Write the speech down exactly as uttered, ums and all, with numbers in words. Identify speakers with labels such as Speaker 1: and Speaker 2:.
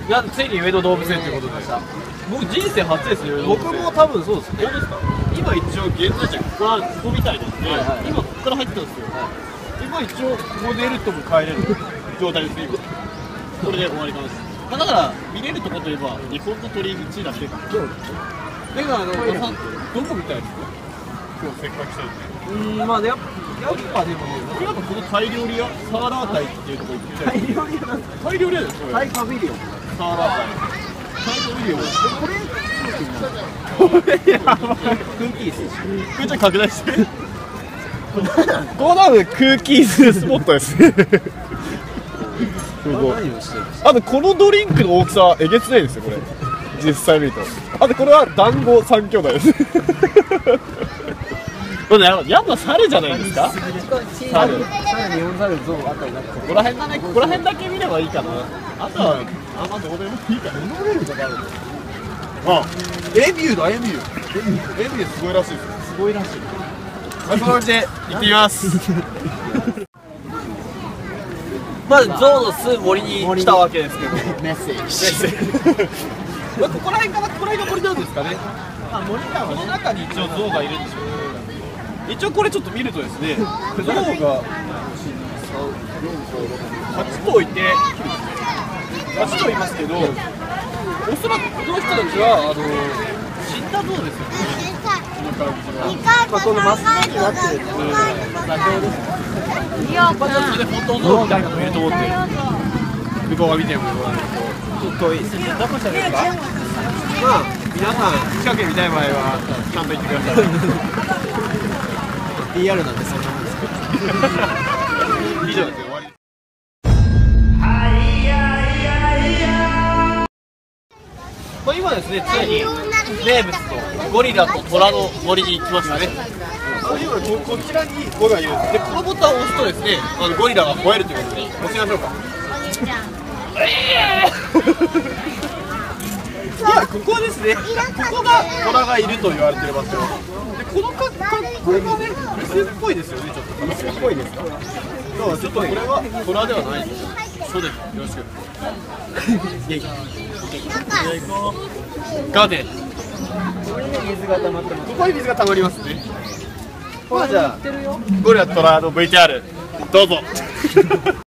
Speaker 1: いや、ついに上野動物園ということでした。僕人生初ですよ。僕も多分そうですね。本当ですか。今一応現在地はここはここみたいなんで、はいはい、今ここから入ってたんですよ。はい、今一応ここ出るとも帰れる状態ですね。今これで終わります。まあ、だから見れるところといえば日本の鳥居口だけ。そうですね。だからあのさんどこみたいですか。今日せっかく来たんで。うん、まあね、やっぱでもね、僕なんかこのタイ料理屋サーラータイっていうところ行ってタイ料理屋なんですか。タイ料理屋ですよ。タイパビリオン。サーラータイ。タイパビリオン。これこれやばい。空気椅子。これちょっと拡大して。ここ多分空気椅子スポットですね。あとこのドリンクの大きさえげつないですよこれ。実際見ると。あとこれは団子三兄弟です。これやっぱ猿じゃないですか。猿。猿日本猿像あたりなんかここら辺だね。ここら辺だけ見ればいいかな。あとはあんまどうでもいいかな。モノレールとかあるの。あ、エミューだエミュー。エミューすごいらしいです。すごいらしい。まあそのうちで行ってきます。まず象の住む森に来たわけですけど。メッセージ。ここら辺かな、ここら辺が森なんですかね。あ、森か。この中に一応象がいるんでしょう。一応これちょっと見るとですね、象がはちとういて、はちとういますけど、おそらくこの人たちはあの死んだ象ですよね。この感じは。まあこのマス目になってるのが座標です。まあちょっとね本当の象みたいなのもいると思って、向こうが見てもちょっと遠いですね。どこしたらいいですか。まあ皆さん近くで見たい場合はちゃんと言ってください。ピーアール なんでそんなもんですけど。以上ですよ。終わり。まあ今ですね、ついに名物のゴリラとトラの森に来ましたね。今こちらにゴリラいるんです。でこのボタンを押すとですね、あのゴリラが吠えるということで押しましょうか。今ここはですね、ここがトラがいると言われている場所。でこの格好がね、メスっぽいですよね、ちょっと。メスっぽいですか。だからちょっとこれはトラではないです。そうです。よろしく。イエイ。ガーデン。ここに水が溜まってます。ここに水が溜まりますね。まあじゃあゴリラとトラの ブイティーアール どうぞ。